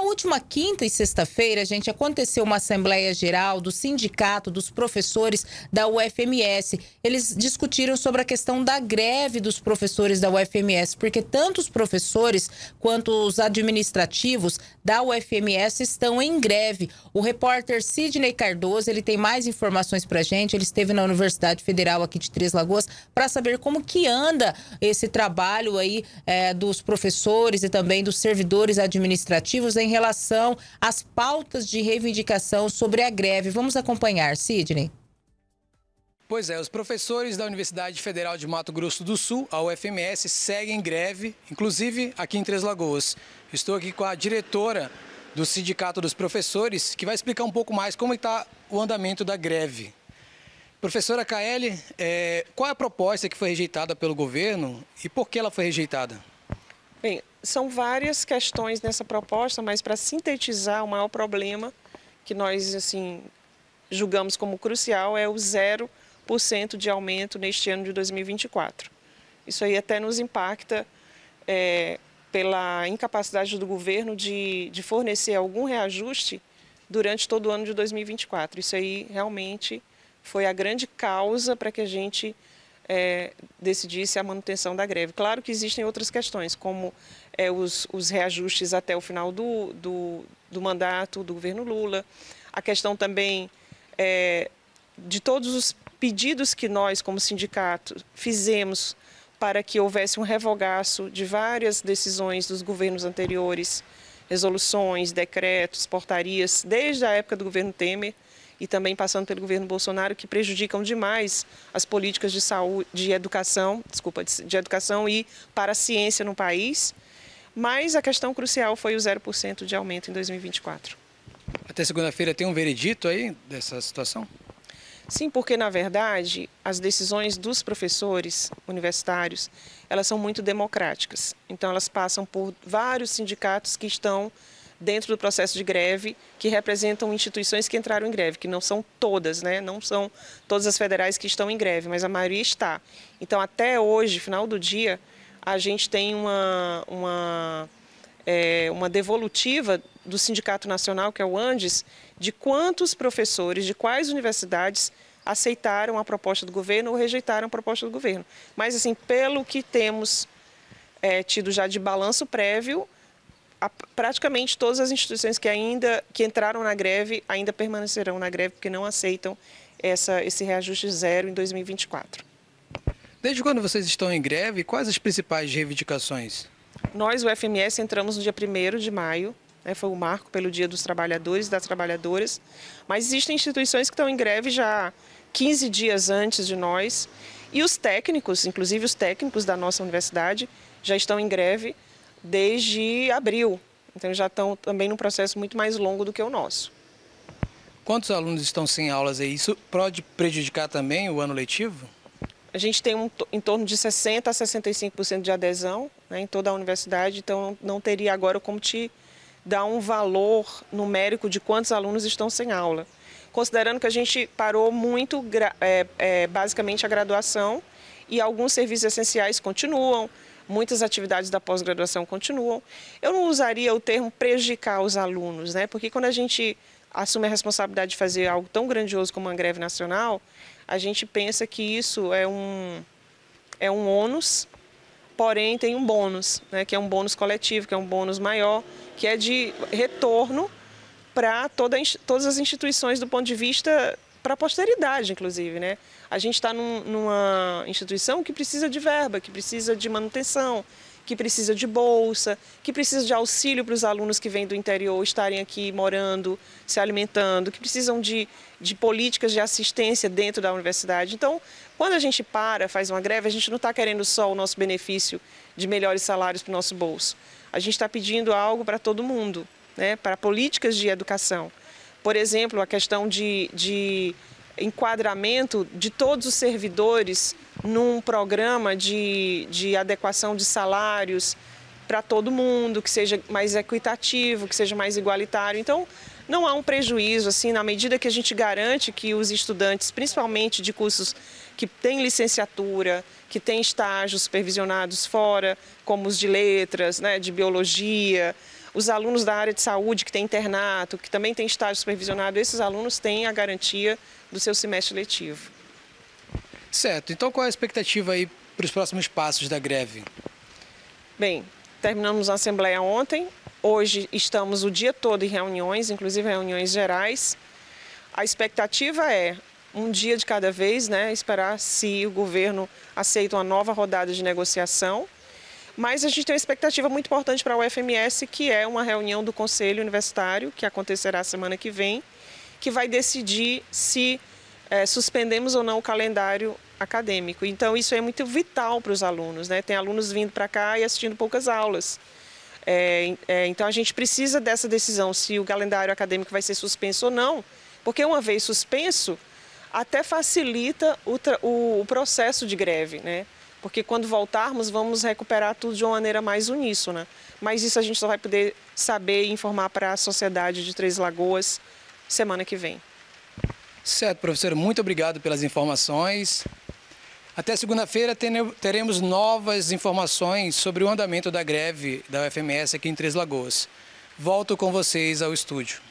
última quinta e sexta-feira, gente, aconteceu uma Assembleia Geral do Sindicato dos Professores da UFMS. Eles discutiram sobre a questão da greve dos professores da UFMS, porque tanto os professores quanto os administrativos da UFMS estão em greve. O repórter Sidney Cardoso, ele tem mais informações pra gente. Ele esteve na Universidade Federal aqui de Três Lagoas para saber como que anda esse trabalho aí dos professores e também dos servidores administrativos em relação às pautas de reivindicação sobre a greve. Vamos acompanhar, Sidney. Pois é, os professores da Universidade Federal de Mato Grosso do Sul, a UFMS, seguem greve, inclusive aqui em Três Lagoas. Estou aqui com a diretora do Sindicato dos Professores, que vai explicar um pouco mais como está o andamento da greve. Professora Kaeli, qual é a proposta que foi rejeitada pelo governo e por que ela foi rejeitada? Bem, são várias questões nessa proposta, mas para sintetizar, o maior problema que nós julgamos como crucial é o 0% de aumento neste ano de 2024. Isso aí até nos impacta pela incapacidade do governo de fornecer algum reajuste durante todo o ano de 2024. Isso aí realmente foi a grande causa para que a gente decidisse a manutenção da greve. Claro que existem outras questões, como os reajustes até o final do mandato do governo Lula, a questão também de todos os pedidos que nós, como sindicato, fizemos para que houvesse um revogaço de várias decisões dos governos anteriores, resoluções, decretos, portarias, desde a época do governo Temer, e também passando pelo governo Bolsonaro, que prejudicam demais as políticas de saúde, de educação e para a ciência no país. Mas a questão crucial foi o 0% de aumento em 2024. Até segunda-feira tem um veredito aí dessa situação? Sim, porque na verdade as decisões dos professores universitários, elas são muito democráticas. Então elas passam por vários sindicatos que estão dentro do processo de greve, que representam instituições que entraram em greve, que não são todas, né? Não são todas as federais que estão em greve, mas a maioria está. Então, até hoje, final do dia, a gente tem uma devolutiva do Sindicato Nacional, que é o ANDES, de quantos professores, de quais universidades aceitaram a proposta do governo ou rejeitaram a proposta do governo. Mas, assim, pelo que temos tido já de balanço prévio, praticamente todas as instituições que entraram na greve ainda permanecerão na greve porque não aceitam esse reajuste zero em 2024. Desde quando vocês estão em greve, quais as principais reivindicações? Nós, o FMS, entramos no dia 1º de maio, foi o marco pelo Dia dos Trabalhadores e das Trabalhadoras, mas existem instituições que estão em greve já 15 dias antes de nós, e os técnicos, inclusive os técnicos da nossa universidade, já estão em greve desde abril, então já estão também num processo muito mais longo do que o nosso. Quantos alunos estão sem aulas aí? Isso pode prejudicar também o ano letivo? A gente tem em torno de 60% a 65% de adesão, né, em toda a universidade, então não teria agora como te dar um valor numérico de quantos alunos estão sem aula. Considerando que a gente parou muito, basicamente, a graduação e alguns serviços essenciais continuam, muitas atividades da pós-graduação continuam. Eu não usaria o termo prejudicar os alunos, né? Porque quando a gente assume a responsabilidade de fazer algo tão grandioso como uma greve nacional, a gente pensa que isso é um ônus, porém tem um bônus, né? Que é um bônus coletivo, que é um bônus maior, que é de retorno para todas as instituições do ponto de vista para a posteridade, inclusive, né? A gente está numa instituição que precisa de verba, que precisa de manutenção, que precisa de bolsa, que precisa de auxílio para os alunos que vêm do interior estarem aqui morando, se alimentando, que precisam de políticas de assistência dentro da universidade. Então, quando a gente faz uma greve, a gente não está querendo só o nosso benefício de melhores salários para o nosso bolso. A gente está pedindo algo para todo mundo, né? Para políticas de educação. Por exemplo, a questão de enquadramento de todos os servidores num programa de adequação de salários para todo mundo, que seja mais equitativo, que seja mais igualitário. Então, não há um prejuízo, assim, na medida que a gente garante que os estudantes, principalmente de cursos que têm licenciatura, que têm estágios supervisionados fora, como os de letras, né, de biologia, Os alunos da área de saúde, que tem internato, que também tem estágio supervisionado, esses alunos têm a garantia do seu semestre letivo. Certo. Então, qual é a expectativa aí para os próximos passos da greve? Bem, terminamos a assembleia ontem. Hoje estamos o dia todo em reuniões, inclusive reuniões gerais. A expectativa é um dia de cada vez, né? Esperar se o governo aceita uma nova rodada de negociação. Mas a gente tem uma expectativa muito importante para a UFMS, que é uma reunião do Conselho Universitário, que acontecerá semana que vem, que vai decidir se suspendemos ou não o calendário acadêmico. Então, isso é muito vital para os alunos, né? Tem alunos vindo para cá e assistindo poucas aulas. Então, a gente precisa dessa decisão, se o calendário acadêmico vai ser suspenso ou não, porque uma vez suspenso, até facilita o processo de greve, né? Porque quando voltarmos, vamos recuperar tudo de uma maneira mais uníssona. Mas isso a gente só vai poder saber e informar para a sociedade de Três Lagoas semana que vem. Certo, professora, muito obrigado pelas informações. Até segunda-feira teremos novas informações sobre o andamento da greve da UFMS aqui em Três Lagoas. Volto com vocês ao estúdio.